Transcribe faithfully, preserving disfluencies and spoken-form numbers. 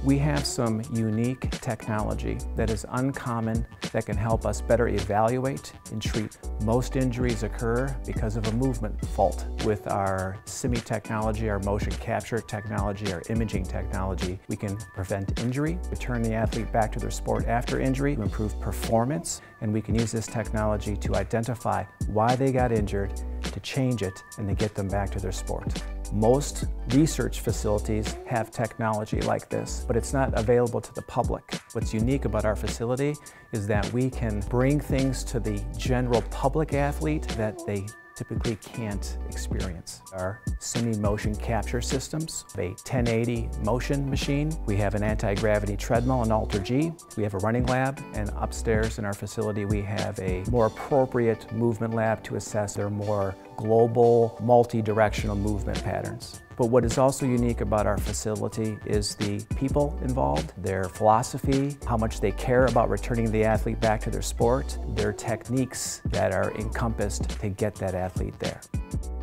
We have some unique technology that is uncommon that can help us better evaluate and treat. Most injuries occur because of a movement fault. With our simi technology, our motion capture technology, our imaging technology, we can prevent injury, return the athlete back to their sport after injury, improve performance, and we can use this technology to identify why they got injured, to change it, and to get them back to their sport. Most research facilities have technology like this, but it's not available to the public. What's unique about our facility is that we can bring things to the general public athlete that they typically can't experience. Our simi motion capture systems, a ten eighty motion machine. We have an anti-gravity treadmill, an Alter G. We have a running lab, and upstairs in our facility we have a more appropriate movement lab to assess their more global, multi-directional movement patterns. But what is also unique about our facility is the people involved, their philosophy, how much they care about returning the athlete back to their sport, their techniques that are encompassed to get that athlete there.